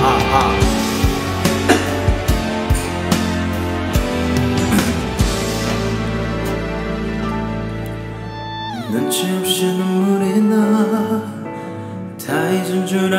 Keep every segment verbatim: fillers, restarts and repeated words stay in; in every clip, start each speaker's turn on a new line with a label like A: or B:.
A: 아. 눈치 없이 눈물이 나 다 잊은 줄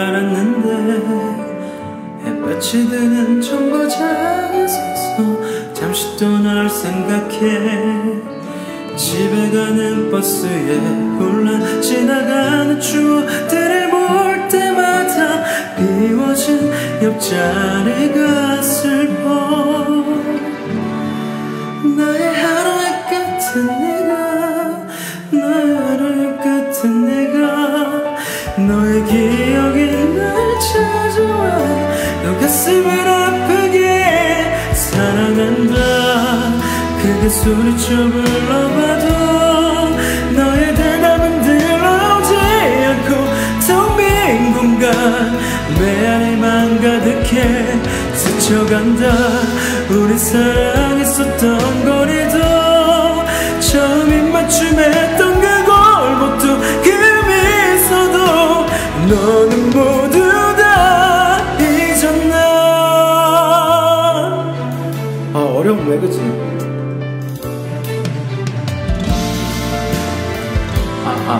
A: 알았는데 햇볕이 드는 정거장에 서서 잠시 또 널 생각해. 집에 가는 버스에 홀라 지나가는 추억들을 볼 때마다 비워진 옆자리가 슬퍼. 나의 하루의 끝은 네가, 나의 하루의 끝은 네가, 너의 기억이 날 찾아와 너 가슴을 아프게 사랑한다. 크게 소리쳐 불러봐도 너의 대답은 들어오지 않고 텅 빈 공간 메아리만 가득해 스쳐간다. 우리 사랑했었던 거리도 처음 입맞춤했던 그 골목도 그 미소도 너는 모두 다 잊었나. 아 어려운 왜 그치? 아아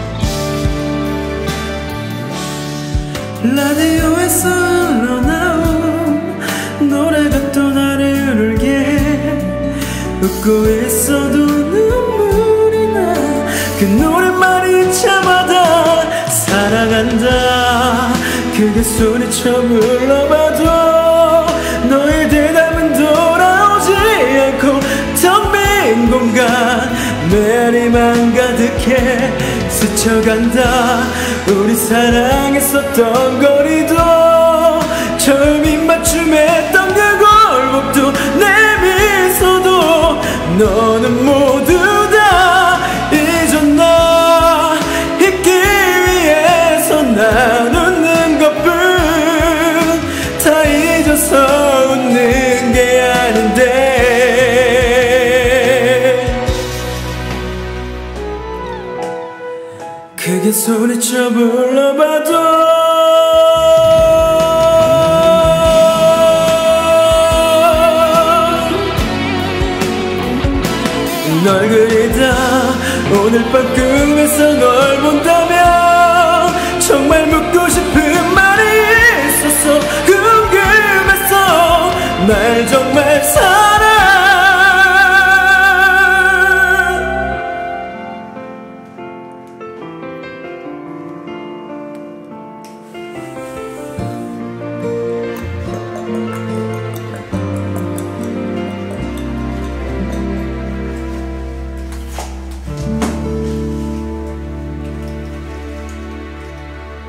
A: 라디오에서 흘러나온 노래가 또 나를 울게 해. 웃고 있어도 눈물이 나 그 노랫말이 참아다. 사랑한다 크게 소리쳐 불러봐도 너의 대답은 돌아오지 않고 텅 빈 공간 메아리만 가득해 스쳐간다. 우리 사랑했었던 거리도 처음 입맞춤했던 그 골목도 내 미소도 너는 모두 다 잊었나. 잊기 위해서 난 웃는 것뿐 다 잊어서 웃는 게 아닌데. 크게 소리쳐 불러봐도 널 그리다 오늘 밤 꿈에서 널 본다면 정말 묻고 싶은 말이 있어서 궁금했어. 날 정말 사랑.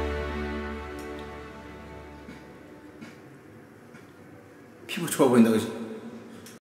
A: 피부 좋아 보인다 그지?